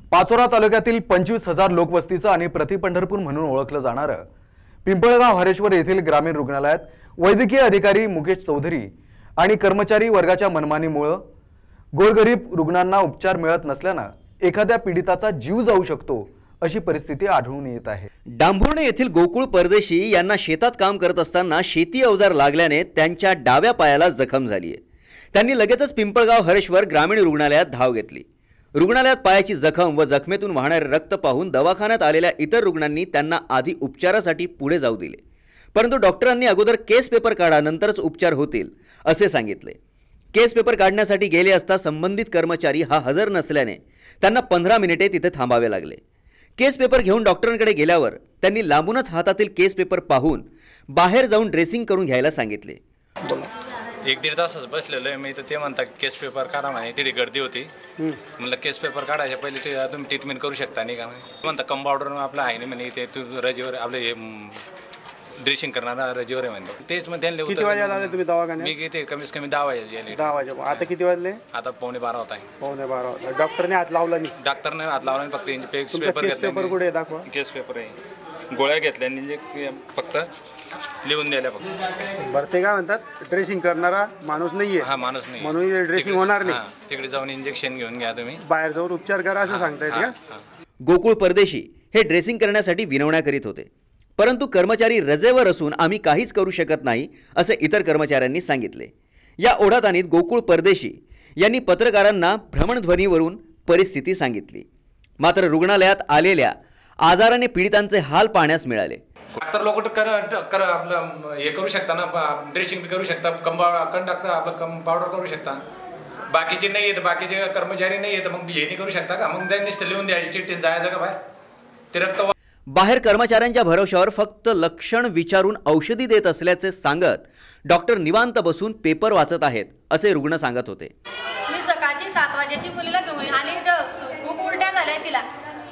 पाचोरा तालुक्यातील 25,000 लोकवस्तीचं आणि प्रतिपंढरपूर म्हणून ओळखलं जाणारं पिंपळगाव हरेश्वर येथील ग्रामीण रुग्णालयात वैद्यकीय अधिकारी मुकेश चौधरी आणि कर्मचारी वर्गाच्या मनमानीमुळे गोरगरीब रुग्णांना उपचार मिळत नसल्यानं एखाद्या पीडिताचा जीव जाऊ शकतो अशी परिस्थिती आढळून येत आहे। डांभुर्णे येथील गोकुळ परदेशी यांना शेतात काम करत असताना शेती अवजार लागल्याने त्यांच्या डाव्या पायाला जखम झाली आहे। त्यांनी लगेचच पिंपळगाव हरेश्वर ग्रामीण रुग्णालयात धाव घेतली। रुग्णालयात पायाची जखम व जखमेतून वाहणारे रक्त पाहून दवाखान्यात आलेल्या इतर रुग्णांनी त्यांना आधी उपचारासाठी पुढे जाऊ दिले, परंतु डॉक्टरांनी अगोदर केस पेपर काढा नंतरच उपचार होतील असे सांगितले। केस पेपर काढण्यासाठी गेले असता संबंधित कर्मचारी हा हजर नसल्याने त्यांना 15 मिनिटे तिथे थांबावे लागले। केस पेपर घेऊन डॉक्टरांकडे गेल्यावर त्यांनी लांबूनच हातातील केस पेपर पाहून बाहेर जाऊन ड्रेसिंग करून घ्यायला सांगितले। 1-1.5 तासच बसलेलो आहे मी, तर ते म्हणतात केस पेपर काढा म्हणे। तिथे गर्दी होती, म्हणलं केस पेपर काढायच्या पहिले तुम्ही ट्रीटमेंट करू शकता नाही का म्हणता। कंपाऊंडर आपलं आहे नाही म्हणे, ते तू रजेवर आपलं हे ड्रेसिंग करणारा रजेवर आहे म्हणतो। तेच मग त्यांनी किती वाजता आले तुम्ही दवाखान्यात? मी किती कमीत कमी 10 वाजले। 10 वाजे आता किती वाजले? आता 11:45 होत आहे। 11:15 डॉक्टरने हात लावला नाही? डॉक्टरने हात लावला नाही, फक्त केस पेपर केस पेपर कुठे दाखवा? केस पेपर आहे, गोळ्या घेतल्या म्हणजे फक्त लिहून द्यायला फक्त। बरं, ते काय म्हणतात ड्रेसिंग करणारा माणूस नाहीये? हा, माणूस नाही म्हणून ड्रेसिंग होणार नाही। तिकडे जाऊन इंजेक्शन घेऊन घ्या तुम्ही, बाहेर जाऊन उपचार करा असं सांगतायत का? गोकुळ परदेशी हे ड्रेसिंग करण्यासाठी विनवण्या करीत होते, परंतु कर्मचारी रजेवर असून आम्ही काहीच करू शकत नाही असे इतर कर्मचाऱ्यांनी सांगितले। या ओढाताणीत गोकुळ परदेशी यांनी पत्रकारांना भ्रमणध्वनीवरून परिस्थिती सांगितली, मात्र रुग्णालयात आलेल्या आजाराने पीडितांचे हाल पाहण्यास मिळाले। डॉक्टर लोक आपलं हे करू शकता ना, ड्रेसिंग करू शकता, आपलं पावडर करू शकता। बाकीचे नाही येत, बाकीचे कर्मचारी नाही येत, मग हे नाही करू शकता का? मग त्यांनी लिहून द्यायची चिठ्ठी, जायचं का बाहेर? ते रक्त बाहेर कर्मचाऱ्यांच्या भरोश्यावर फक्त लक्षण विचारून औषधी देत असल्याचे सांगत डॉक्टर निवांत बसून पेपर वाचत आहेत असे रुग्ण सांगत होते। मी सकाळची 7 वाजेची मुलीला घेऊन आली, खूप उलट्या झाल्या तिला,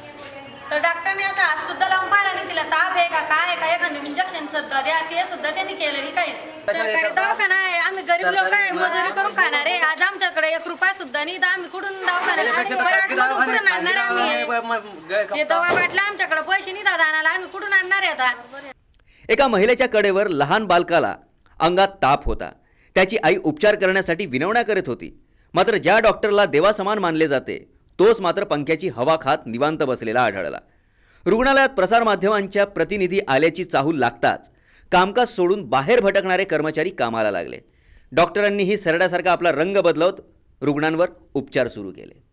तर डॉक्टरने असं हात सुद्धा लावून पाहिला नाही। तिला ताप आहे का काय आहे का, एखादं इंजेक्शन सुद्धा द्या, ते सुद्धा त्यांनी केलं नाही काही। सरकारी दवाखाना आहे, आम्ही गरीब लोक आहे, मजुरी करून खाणार आहे। आज आमच्याकडे 1 रुपया सुद्धा नाही, तर आम्ही कुठून दवाखान्यात कुठून आणणार? आम्ही हे दवा बाटला आमच्याकडे पैसे नाही दादा आणायला, आम्ही कुठून आणणार आहे आता? एका महिलेच्या कडेवर लहान बालकाला अंगात ताप होता, त्याची आई उपचार करण्यासाठी विनवण्या करीत होती, मात्र ज्या डॉक्टरला देवासमान मानले जाते तोच मात्र पंख्याची हवा खात निवांत बसलेला आढळला। रुग्णालयात प्रसारमाध्यमांच्या प्रतिनिधी आल्याची चाहूल लागताच कामकाज सोडून बाहेर भटकणारे कर्मचारी कामाला लागले। डॉक्टरांनीही सरड्यासारखा आपला रंग बदलवत रुग्णांवर उपचार सुरू केले।